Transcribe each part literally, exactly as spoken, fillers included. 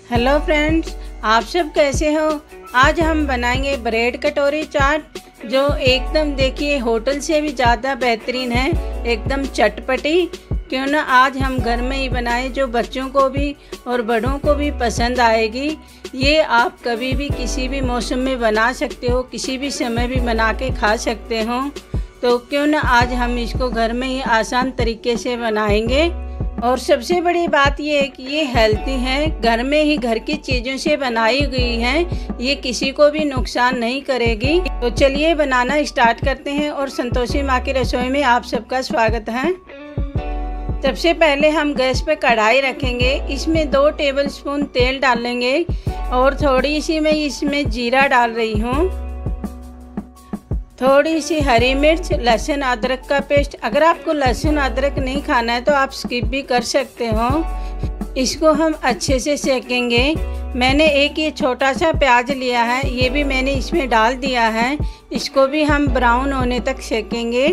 Hello friends, आप सब कैसे हो। आज हम बनाएंगे ब्रेड कटोरी चाट, जो एकदम देखिए होटल से भी ज़्यादा बेहतरीन है, एकदम चटपटी। क्यों ना आज हम घर में ही बनाएं, जो बच्चों को भी और बड़ों को भी पसंद आएगी। ये आप कभी भी किसी भी मौसम में बना सकते हो, किसी भी समय भी बना के खा सकते हो। तो क्यों ना आज हम इसको घर में ही आसान तरीके से बनाएंगे। और सबसे बड़ी बात ये है कि ये हेल्दी है, घर में ही घर की चीज़ों से बनाई गई है, ये किसी को भी नुकसान नहीं करेगी। तो चलिए बनाना स्टार्ट करते हैं। और संतोषी माँ की रसोई में आप सबका स्वागत है। सबसे पहले हम गैस पे कढ़ाई रखेंगे, इसमें दो टेबलस्पून तेल डालेंगे और थोड़ी सी मैं इसमें जीरा डाल रही हूँ, थोड़ी सी हरी मिर्च, लहसुन अदरक का पेस्ट। अगर आपको लहसुन अदरक नहीं खाना है तो आप स्किप भी कर सकते हो। इसको हम अच्छे से सेकेंगे। मैंने एक ये छोटा सा प्याज लिया है, ये भी मैंने इसमें डाल दिया है। इसको भी हम ब्राउन होने तक सेकेंगे।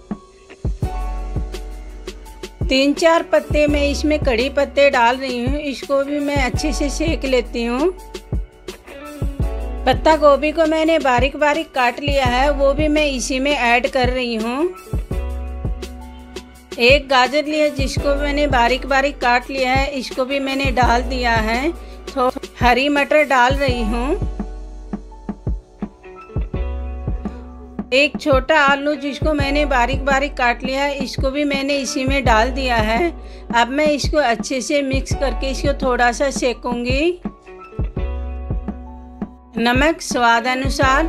तीन चार पत्ते मैं इसमें कड़ी पत्ते डाल रही हूँ, इसको भी मैं अच्छे से सेक लेती हूँ। पत्ता गोभी को मैंने बारीक बारीक काट लिया है, वो भी मैं इसी में ऐड कर रही हूँ। एक गाजर लिया जिसको मैंने बारीक बारीक काट लिया है, इसको भी मैंने डाल दिया है। तो हरी मटर डाल रही हूँ। एक छोटा आलू जिसको मैंने बारीक बारीक काट लिया है, इसको भी मैंने इसी में डाल दिया है। अब मैं इसको अच्छे से मिक्स करके इसको थोड़ा सा सेकूंगी। नमक स्वाद अनुसार,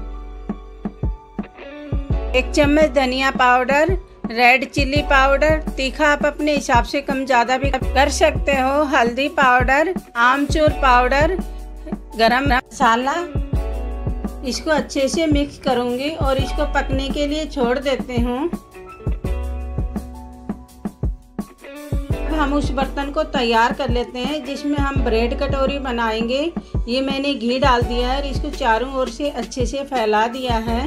एक चम्मच धनिया पाउडर, रेड चिल्ली पाउडर, तीखा आप अपने हिसाब से कम ज़्यादा भी कर सकते हो, हल्दी पाउडर, आमचूर पाउडर, गरम मसाला। इसको अच्छे से मिक्स करूँगी और इसको पकने के लिए छोड़ देते हूँ। हम उस बर्तन को तैयार कर लेते हैं जिसमें हम ब्रेड कटोरी बनाएंगे। ये मैंने घी डाल दिया है और इसको चारों ओर से अच्छे से फैला दिया है।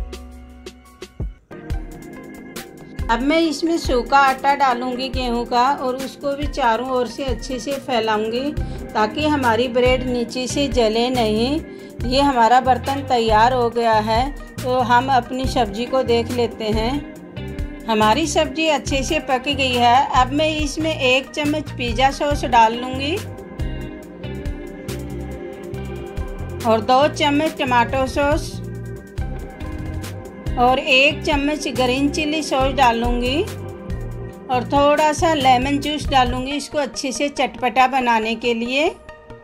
अब मैं इसमें सूखा आटा डालूंगी गेहूं का और उसको भी चारों ओर से अच्छे से फैलाऊंगी ताकि हमारी ब्रेड नीचे से जले नहीं। ये हमारा बर्तन तैयार हो गया है, तो हम अपनी सब्जी को देख लेते हैं। हमारी सब्जी अच्छे से पक गई है। अब मैं इसमें एक चम्मच पिज़्ज़ा सॉस डाल लूँगी और दो चम्मच टमाटो सॉस और एक चम्मच ग्रीन चिल्ली सॉस डालूँगी और थोड़ा सा लेमन जूस डालूँगी, इसको अच्छे से चटपटा बनाने के लिए।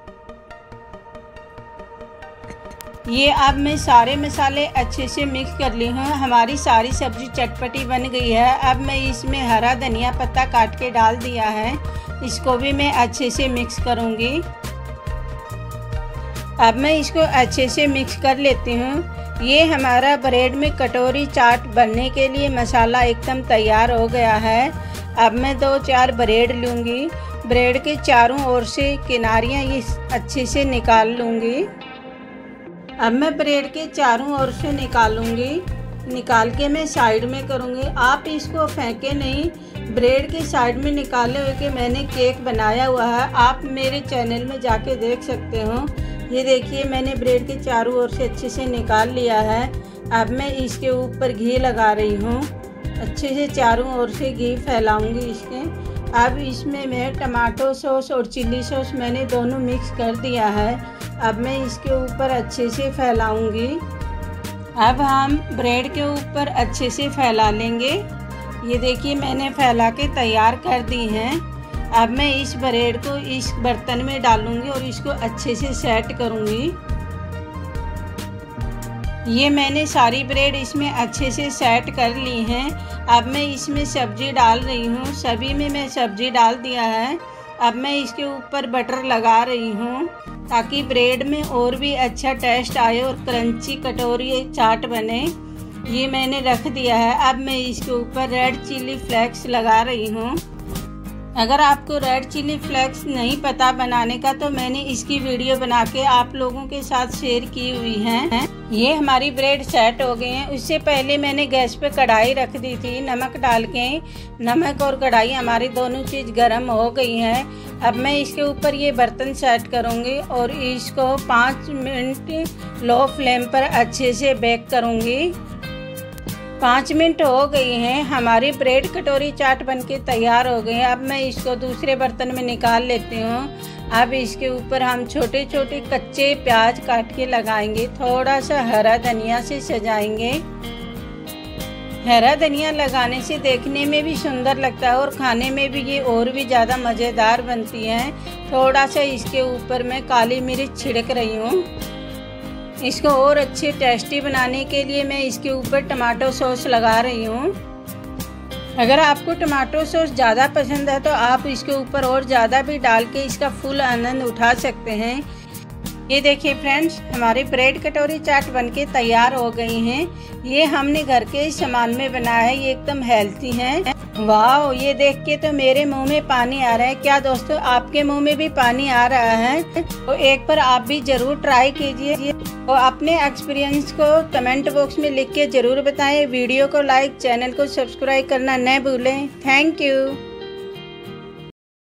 ये अब मैं सारे मसाले अच्छे से मिक्स कर ली हूँ। हमारी सारी सब्ज़ी चटपटी बन गई है। अब मैं इसमें हरा धनिया पत्ता काट के डाल दिया है, इसको भी मैं अच्छे से मिक्स करूँगी। अब मैं इसको अच्छे से मिक्स कर लेती हूँ। ये हमारा ब्रेड में कटोरी चाट बनने के लिए मसाला एकदम तैयार हो गया है। अब मैं दो चार ब्रेड लूँगी, ब्रेड के चारों ओर से किनारियाँ ये अच्छे से निकाल लूँगी। अब मैं ब्रेड के चारों ओर से निकालूंगी, निकाल के मैं साइड में करूंगी। आप इसको फेंके नहीं, ब्रेड के साइड में निकाले हुए कि मैंने केक बनाया हुआ है, आप मेरे चैनल में जाके देख सकते हो। ये देखिए मैंने ब्रेड के चारों ओर से अच्छे से निकाल लिया है। अब मैं इसके ऊपर घी लगा रही हूँ, अच्छे से चारों ओर से घी फैलाऊंगी इसके। अब इसमें मैं टमाटो सॉस और चिल्ली सॉस मैंने दोनों मिक्स कर दिया है। अब मैं इसके ऊपर अच्छे से फैलाऊंगी। अब हम ब्रेड के ऊपर अच्छे से फैला लेंगे। ये देखिए मैंने फैला के तैयार कर दी हैं। अब मैं इस ब्रेड को इस बर्तन में डालूंगी और इसको अच्छे से सेट करूंगी। ये मैंने सारी ब्रेड इसमें अच्छे से सेट कर ली हैं। अब मैं इसमें सब्जी डाल रही हूँ, सभी में मैं सब्जी डाल दिया है। अब मैं इसके ऊपर बटर लगा रही हूँ ताकि ब्रेड में और भी अच्छा टेस्ट आए और क्रंची कटोरी चाट बने। ये मैंने रख दिया है। अब मैं इसके ऊपर रेड चिल्ली फ्लेक्स लगा रही हूँ। अगर आपको रेड चिल्ली फ्लेक्स नहीं पता बनाने का तो मैंने इसकी वीडियो बना के आप लोगों के साथ शेयर की हुई है। ये हमारी ब्रेड सेट हो गए हैं। उससे पहले मैंने गैस पे कढ़ाई रख दी थी नमक डाल के। नमक और कढ़ाई हमारी दोनों चीज़ गर्म हो गई हैं। अब मैं इसके ऊपर ये बर्तन सेट करूँगी और इसको पाँच मिनट लो फ्लेम पर अच्छे से बेक करूँगी। पाँच मिनट हो गई हैं, हमारी ब्रेड कटोरी चाट बनके तैयार हो गई है। अब मैं इसको दूसरे बर्तन में निकाल लेती हूँ। अब इसके ऊपर हम छोटे छोटे कच्चे प्याज काट के लगाएंगे, थोड़ा सा हरा धनिया से सजाएंगे। हरा धनिया लगाने से देखने में भी सुंदर लगता है और खाने में भी ये और भी ज़्यादा मज़ेदार बनती है। थोड़ा सा इसके ऊपर मैं काली मिर्च छिड़क रही हूँ। इसको और अच्छी टेस्टी बनाने के लिए मैं इसके ऊपर टमाटो सॉस लगा रही हूँ। अगर आपको टमाटो सॉस ज़्यादा पसंद है तो आप इसके ऊपर और ज़्यादा भी डाल के इसका फुल आनंद उठा सकते हैं। ये देखिए फ्रेंड्स, हमारी ब्रेड कटोरी चाट बनके तैयार हो गई हैं। ये हमने घर के सामान में बनाया है, ये एकदम हेल्थी है। वाह, ये देख के तो मेरे मुंह में पानी आ रहा है। क्या दोस्तों, आपके मुंह में भी पानी आ रहा है? तो एक बार आप भी ज़रूर ट्राई कीजिए और अपने एक्सपीरियंस को कमेंट बॉक्स में लिख के ज़रूर बताएं। वीडियो को लाइक, चैनल को सब्सक्राइब करना न भूलें। Thank you.